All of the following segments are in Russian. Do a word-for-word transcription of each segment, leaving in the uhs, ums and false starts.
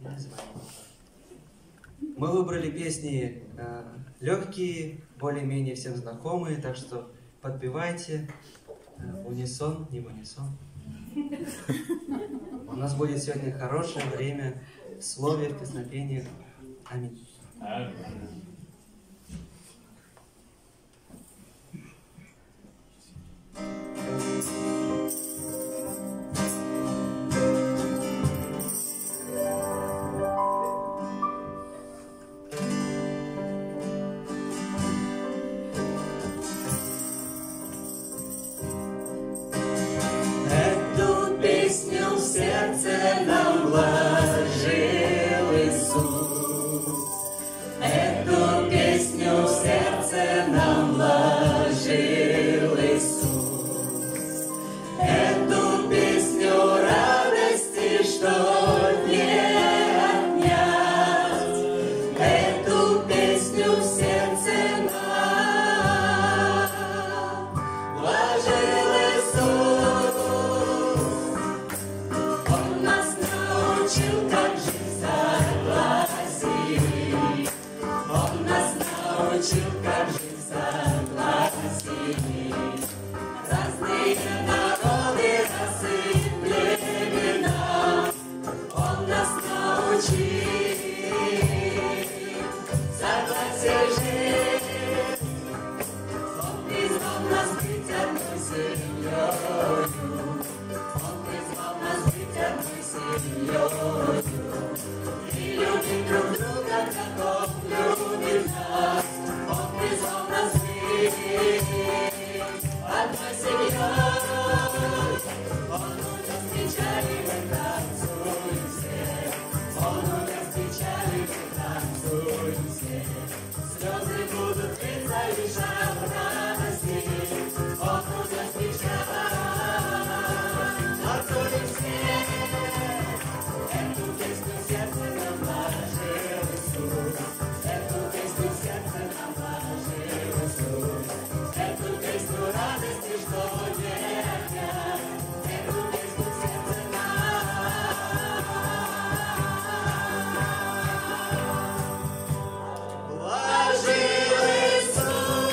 Мы выбрали песни э, легкие, более-менее всем знакомые, так что подпевайте э, в унисон, не в унисон. У нас будет сегодня хорошее время в слове, в песнопениях. Аминь. Эту песню в сердце нам вложил Иисус. Эту песню в сердце нам вложил Иисус. Эту песню радости, что не отнять. Эту песню в сердце нам вложил Иисус. Он нас научил, как жить согласии. Он нас научил, как жить согласии. Разные народы, расы, племена. Он нас научил согласие жить. Он призвал нас быть одной семьей. Он призвал нас быть одной семьей. И любить друг друга, как Он любит нас. Он призвал нас быть одной семьей. Он унес печали, мы танцуем все. Он унес печали, мы танцуем все. Слезы будут литься лишь от радости. Он унес печаль, танцуем все. Эту песню в сердце нам вложил Иисус. Эту песню в сердце нам вложил Иисус. Эту песню радости, что не отнять. Эту песню в сердце нам вложил Иисус.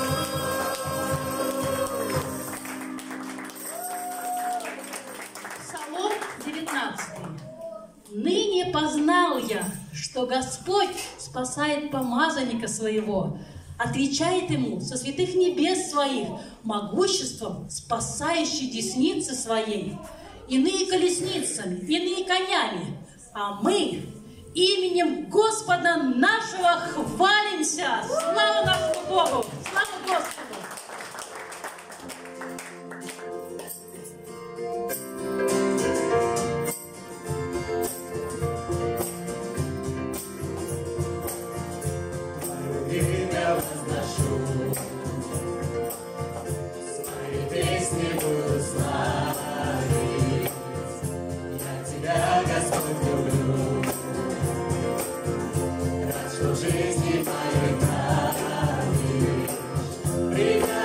Псалом девятнадцатый. «Ныне познал я, что Господь спасает помазанника своего, отвечает ему со святых небес своих, могуществом спасающей десницы своей, иные колесницами, иные конями, а мы именем Господа нашего хвалимся». Слава нашему Богу! Слава Господу! Имя возношу, свои песни буду славить. Я Тебя, Господь, люблю, рад, что в жизни моей правишь.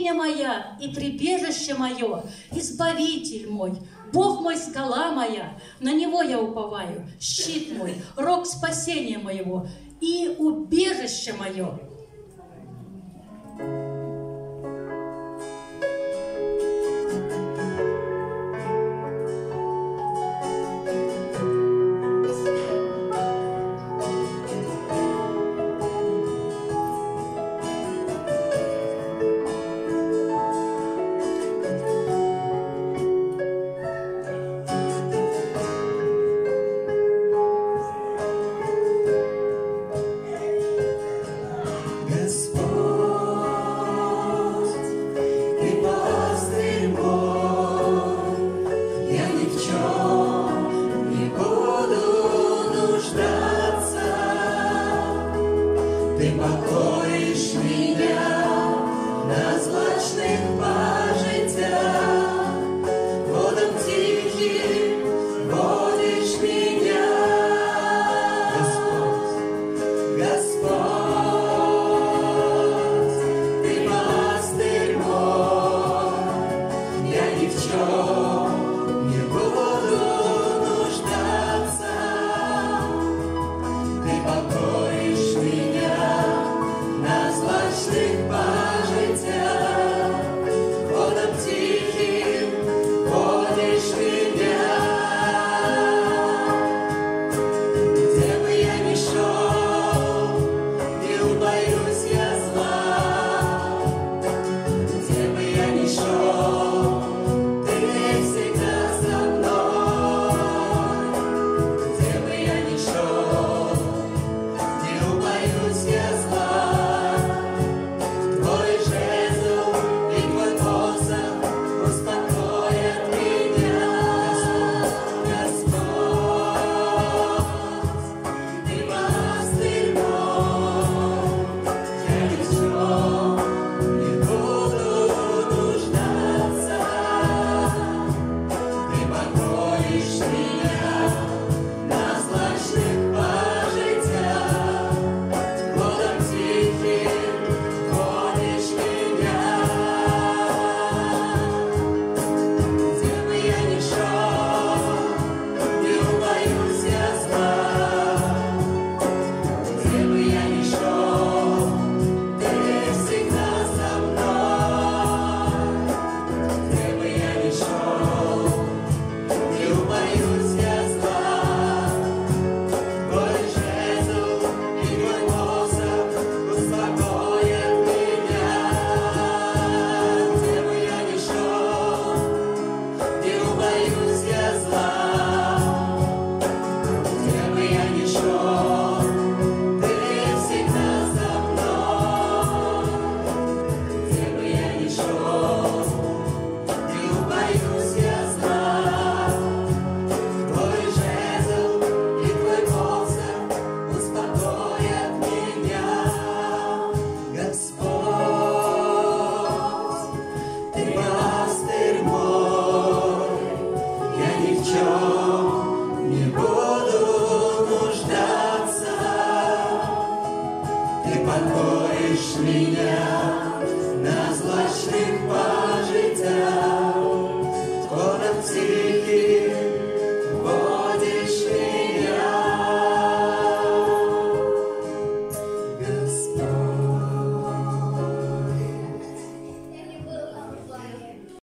святыня моя и прибежище мое, избавитель мой, Бог мой, скала моя, на Него я уповаю, щит мой, рог спасения моего и убежище мое.